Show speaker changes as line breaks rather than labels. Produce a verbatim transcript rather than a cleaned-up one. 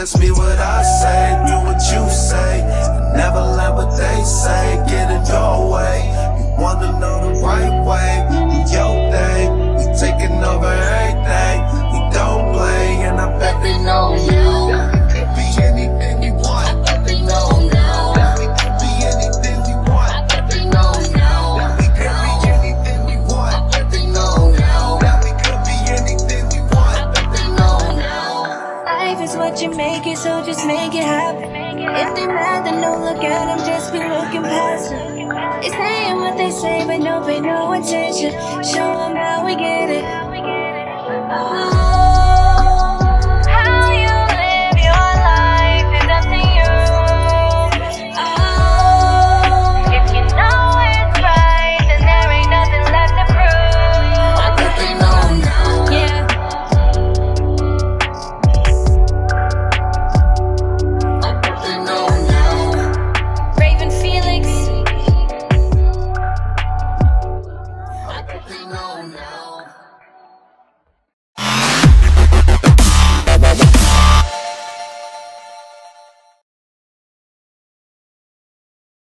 ask me what I say, do what you say, and never let what they say get in your way. You wanna know the right way, do your thing. We taking over everything, we don't play, and I bet they know you. We could be anything we want, I bet they know now. We could be anything we want, I bet they know now. We could be anything we want, I bet they know now. We could be anything we want, I bet they know now.
Life is what you make it, so just make it happen. If they mad, then don't look at them, just be looking past them. They saying what they say, but no pay no attention. Show them how we get it. Oh. How you live your life is up to you. Oh. If you know it's right, then there ain't nothing left to prove.
I bet they know now.
Yeah.
I bet they know now.
Raven Felix.
I bet they know now.